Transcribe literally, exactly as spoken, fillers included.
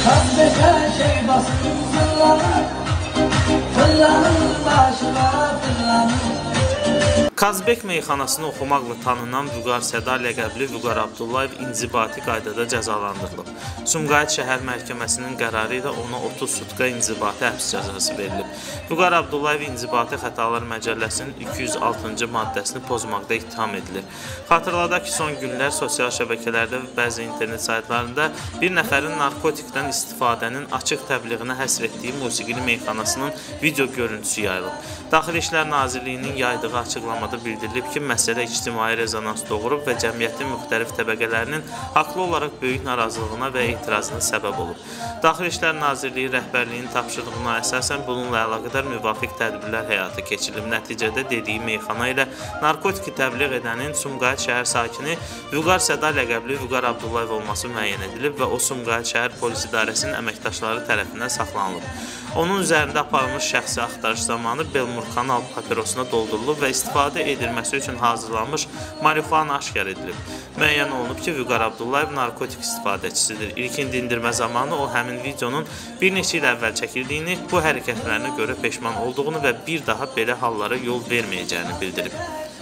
Kazbeke şey basın fırlanır, fırlanır başına fırlanır. Kazbek meyxanasını oxumaqla tanınan Vüqar Səda ləqəbli Vüqar Abdullayev inzibati qaydada cəzalandırılıb. Sumqayıt şəhər məhkəməsinin qərarı ilə ona otuz sutka inzibati həbs cəzası verilib. Vüqar Abdullayev İnzibati Xətalar Məcəlləsinin iki yüz altıncı maddəsini pozmaqda ittiham edilir. Xatırladaq ki, son günlər sosial şəbəkələrdə və bəzi internet saytlarında bir nəfərin narkotikdən istifadənin açıq təbliğinə həsr etdiyi musiqili meyxanasının video görüntüsü yayılıb. Daxili İşlər Nazirliyinin yaydığı açıqlamada bildirilib ki, məsələ ictimai rezonans doğurub və cəmiyyətin müxtəlif təbəqələrinin haqlı olaraq böyük narazılığına və etirazına səbəb olub. Daxili İşlər Nazirliyi rəhbərliyinin tapşırığına əsasən bununla əlaqədar müvafiq tədbirlər həyata keçirilib. Nəticədə dediyi meyxana ilə narkotiki təbliğ edənin Sumqayıt şəhər sakini Vüqar Səda ləqəbli Vüqar Abdullayev olması müəyyən edilib və o Sumqayıt şəhər polis idarəsinin əməkdaşları tərəfindən saxlanılıb. Onun üzərində aparılmış şəxsi axtarış zamanı Belmur kanal papirosuna doldurulub və istifadə edilməsi üçün hazırlanmış marihuana aşkar edilib. Müəyyən olunub ki, Vüqar Abdullayev narkotik istifadəçisidir. İlkin dindirmə zamanı o həmin videonun bir neçə il əvvəl çəkildiyini, bu hərəkətlərinə görə peşman olduğunu və bir daha belə hallara yol verməyəcəyini bildirib.